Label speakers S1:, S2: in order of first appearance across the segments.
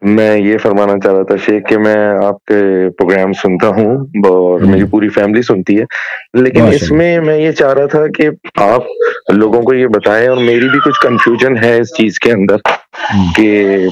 S1: میں یہ فرمانا چاہ رہا تھا شیخ کہ میں آپ کے پروگرام سنتا ہوں اور میری پوری فیملی سنتی ہے، لیکن اس میں میں یہ چاہ رہا تھا کہ آپ لوگوں کو یہ بتائیں، اور میری بھی کچھ کنفیوژن ہے اس چیز کے اندر، کہ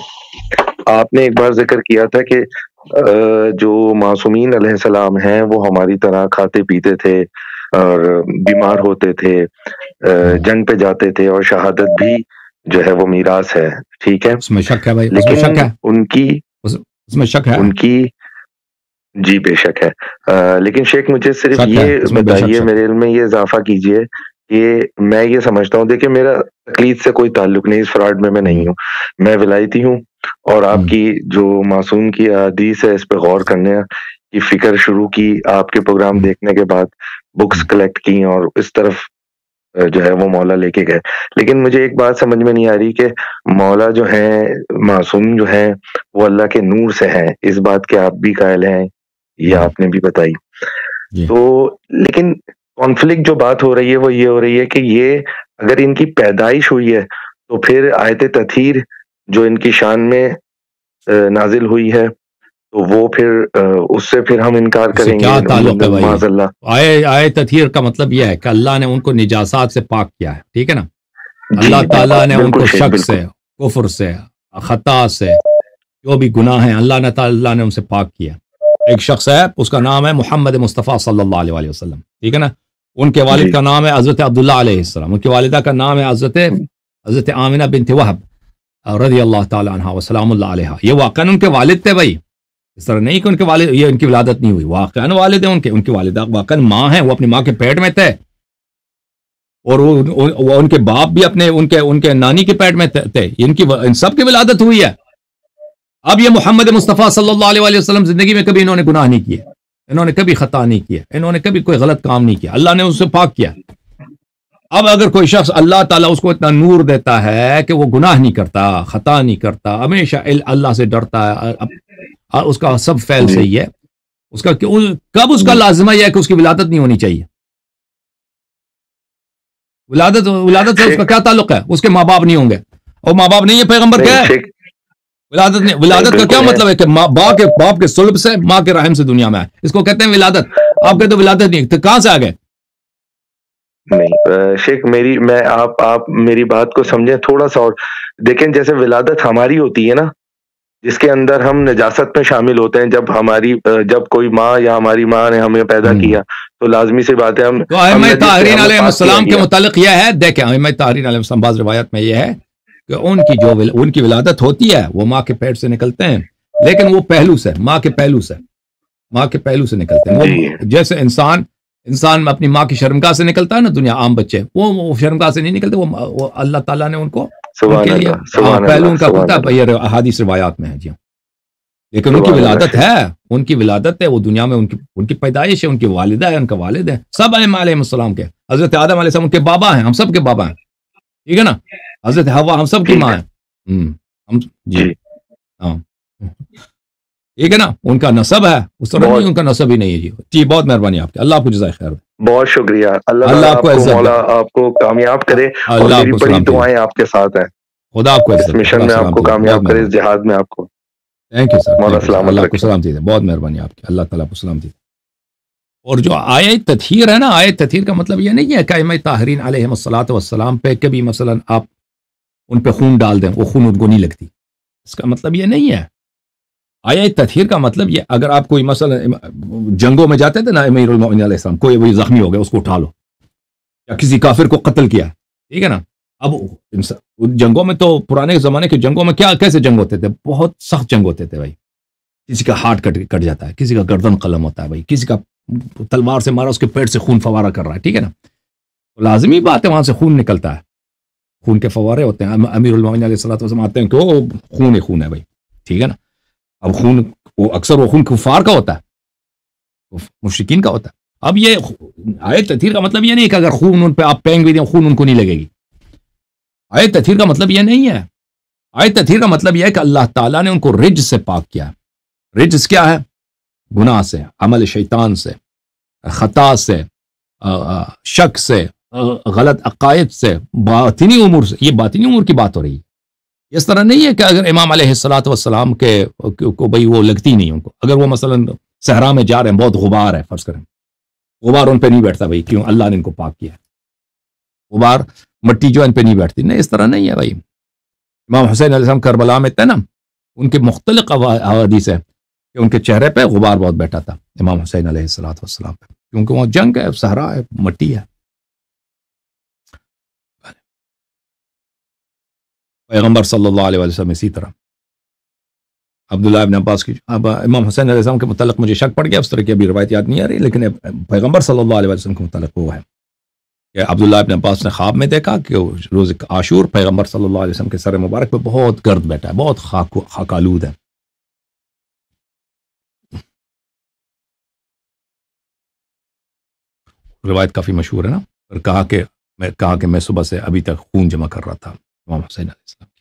S1: آپ نے ایک بار ذکر کیا تھا کہ جو معصومین علیہ السلام ہیں وہ ہماری طرح کھاتے پیتے تھے اور بیمار ہوتے تھے، جنگ پہ جاتے تھے، اور شہادت بھی جو ہے وہ میراث ہے، ٹھیک ہے؟
S2: اس میں شک ہے بھائی،
S1: لیکن ان کی
S2: اس میں شک ہے،
S1: ان کی جی بے شک ہے، لیکن شیخ مجھے صرف یہ بتائیے، میرے علم میں یہ اضافہ کیجئے کہ میں یہ سمجھتا ہوں، دیکھیں میرا تقلید سے کوئی تعلق نہیں، اس فراڈ میں نہیں ہوں، میں ولایتی ہوں، اور آپ کی جو معصوم کی حدیث ہے اس پہ غور کرنے کی فکر شروع کی آپ کے پروگرام دیکھنے کے بعد، بکس کلیکٹ کی اور اس طرف جو ہے وہ مولا لے کے گئے۔ لیکن مجھے ایک بات سمجھ میں نہیں آ رہی کہ مولا جو ہیں، معصوم جو ہیں، وہ اللہ کے نور سے ہیں، اس بات کے آپ بھی قائل ہیں، یہ آپ نے بھی بتائی تو، لیکن کانفلکٹ جو بات ہو رہی ہے وہ یہ ہو رہی ہے کہ یہ اگر ان کی پیدائش ہوئی ہے تو پھر آیت تطہیر جو ان کی شان میں نازل ہوئی ہے تو وہ پھر اس سے پھر ہم انکار کریں گے،
S2: کیا تعلق ہے بھائی؟
S1: معاذ اللہ۔
S2: آیت تطہیر کا مطلب یہ ہے کہ اللہ نے ان کو نجاسات سے پاک کیا ہے، ٹھیک ہے نا؟ اللہ تعالیٰ نے ان کو شک سے، کفر سے، خطا سے، جو بھی گناہ ہیں اللہ نے ان سے پاک کیا۔ ایک شخص ہے، اس کا نام ہے محمد مصطفیٰ صلی اللہ علیہ وسلم، ٹھیک ہے نا؟ ان کے والد کا نام ہے حضرت عبداللہ علیہ السلام، ان کی والدہ کا نام ہے حضرت آمنہ بنت وہب رضی اللہ تعالیٰ عنہ وسلام اللہ علیہ۔ یہ واقعاً ان کے والد تھے بھائی، اس طرح نہیں کہ ان کے والد، یہ ان کی ولادت نہیں ہوئی، واقعاً والد ہیں ان کی والدہ واقعاً ماں ہیں، وہ اپنی ماں کے پیٹ میں تھے، اور وہ ان کے باپ بھی اپنے ان کے نانی کے پیٹ میں تھے، ان سب کی ولادت ہوئی ہے۔ اب یہ محمد مصطفیٰ صلی اللہ علیہ وسلم زندگی میں کبھی انہوں نے گناہ نہیں کیے، انہوں نے کبھی خطا نہیں کیا، انہوں نے کبھی کوئی غلط کام نہیں کیا، اللہ نے اس سے پاک کیا۔ اب اگر کوئی شخص اللہ تعالیٰ اس کو اتنا نور دیتا ہے کہ وہ گناہ نہیں کرتا، خطا نہیں کرتا، ہمیشہ اللہ سے ڈرتا ہے، اس کا سب فعل صحیح ہے، اس کا کب اس کا لازمہ یہ ہے کہ اس کی ولادت نہیں ہونی چاہیے؟ ولادت سے اس کا کیا تعلق ہے؟ اس کے ماں باپ نہیں ہوں گے، اور ماں باپ نہیں ہے پیغمبر کیا ہے؟ ولادت کا کیا مطلب ہے کہ باپ کے صلب سے، ماں کے رحم سے دنیا میں آئے، اس کو کہتے ہیں ولادت۔ آپ کہتے ہیں ولادت نہیں، تو کہاں سے آ گئے؟
S1: نہیں شیخ، آپ میری بات کو سمجھیں تھوڑا سا، اور دیکھیں جیسے ولادت ہماری ہوتی ہے نا، جس کے اندر ہم نجاست میں شامل ہوتے ہیں، جب کوئی ماں یا ہماری ماں نے ہمیں پیدا کیا تو لازمی سی بات ہے ہم
S2: تو ائمہ طاہرین علیہ السلام کے متعلق یہ ہے، دیکھیں ائمہ طاہرین علیہ السلام بعض روایات میں یہ ہے کہ ان کی ولادت ہوتی ہے، وہ ماں کے پیٹ سے نکلتے ہیں، لیکن وہ پہلو سے، ماں کے پہلو سے نکلتے ہیں۔ وہ جیسے انسان اپنی ماں کی شرمگاہ سے نکلتا ہے نا، دنیا عام بچے وہ شرمگاہ سے نہیں نکلتے، وہ اللہ تعالیٰ نے ان کو پہلو ان کا ہوتا ہے، یہ احادیث روایات میں ہے جی، لیکن ان کی ولادت ہے، ان کی ولادت ہے، وہ دنیا میں ان کی پیدائش ہے، ان کی والدہ ہے، ان کا والد ہے، سب ائمہ علیہ السلام کے، حضرت آدم علیہ السلام ان کے بابا ہیں، ہم سب کے بابا ہیں، ٹھیک ہے نا؟ حضرت حوا ہم سب کی ماں ہے، جی ہاں ٹھیک ہے نا؟ ان کا نسب ہے، اس طرح نہیں ان کا نسب ہی نہیں ہے جی۔ جی بہت مہربانی آپ کی، اللہ آپ کو جزائے خیر،
S1: بہت شکریہ، اللہ آپ کو مولا آپ کو کامیاب کرے، اور میری بڑی دعائیں آپ کے ساتھ ہیں،
S2: خدا آپ کو
S1: اس مشن میں آپ کو کامیاب کرے، اس جہاد میں آپ کو۔
S2: تھینک یو سر،
S1: مولا سلامت
S2: اللہ کو سلام دیجیے، بہت مہربانی آپ کی، اللہ تعالیٰ کو سلام دیجیے۔ اور جو آیت تطہیر ہے نا، آیت تطہیر کا مطلب یہ نہیں ہے کہ ائمہ طاہرین علیہ السلام پہ کبھی مثلا آپ ان پہ خون ڈال دیں، وہ خون ان کو نہیں لگتی، اس کا مطلب یہ نہیں ہے۔ آیت تطہیر کا مطلب یہ، اگر آپ کوئی مثلا جنگوں میں جاتے تھے نا امیر المومنین علیہ السلام، کوئی وہی زخمی ہو گیا، اس کو اٹھا لو، یا کسی کافر کو قتل کیا، ٹھیک ہے نا؟ اب جنگوں میں تو، پرانے زمانے کے جنگوں میں کیسے جنگ ہوتے تھے؟ بہت سخت جنگ ہوتے تھے بھائی، کسی کا ہاتھ کٹ جاتا ہے، کسی کا گردن قلم ہوتا ہے بھائی، کسی کا تلوار سے مارا، اس کے پیٹ سے خون فوارہ کر رہا ہے، ٹھیک ہے نا؟ تو لازمی بات ہے وہاں سے خون نکلتا ہے، خون کے فوارے ہوتے ہیں، امیر المومنین علیہ السلام آتے ہیں کہ وہ خون ہے بھائی، ٹھیک ہے نا؟ اب خون اکثر وہ خون کفار کا ہوتا ہے، مشرکین کا ہوتا ہے۔ اب یہ آیت تطہیر کا مطلب یہ نہیں کہ اگر خون ان پہ آپ پینگ بھی دیں خون ان کو نہیں لگے گی، آیت تطہیر کا مطلب یہ نہیں ہے۔ آیت تطہیر کا مطلب یہ ہے کہ اللہ تعالیٰ نے ان کو رجس سے پاک کیا ہے۔ رجس کیا ہے؟ گناہ سے، عمل شیطان سے، خطا سے، شک سے، غلط عقائد سے، باطنی امور سے، یہ باطنی امور کی بات ہو رہی ہے۔ اس طرح نہیں ہے کہ اگر امام علیہ الصلوۃ والسلام کے کو بھئی وہ لگتی نہیں ان کو، اگر وہ مثلا صحرا میں جا رہے ہیں، بہت غبار ہے فرض کریں، غبار ان پہ نہیں بیٹھتا بھائی، کیوں؟ اللہ نے ان کو پاک کیا ہے، غبار مٹی جو ان پہ نہیں بیٹھتی، نہیں اس طرح نہیں ہے بھائی۔ امام حسین علیہ السلام کربلا میں تھے نا، ان کے مختلف احادیث ہے کہ ان کے چہرے پہ غبار بہت بیٹھا تھا امام حسین علیہ الصلوۃ والسلام پہ، کیونکہ وہاں جنگ ہے، صحرا ہے، مٹی ہے۔ پیغمبر صلی اللہ علیہ وسلم اسی طرح عبداللہ ابن عباس کی، اب امام حسین علیہ السلام کے متعلق مجھے شک پڑ گیا، اس طرح کی ابھی روایت یاد نہیں آ رہی، لیکن پیغمبر صلی اللہ علیہ وسلم کے متعلق وہ ہے کہ عبداللہ ابن عباس نے خواب میں دیکھا کہ روز عاشور پیغمبر صلی اللہ علیہ وسلم کے سر مبارک پہ بہت گرد بیٹھا ہے، بہت خاک آلود ہے۔ روایت کافی مشہور ہے نا، اور کہا کہ میں صبح سے ابھی تک خون جمع کر رہا تھا امام حسین علیہ السلام۔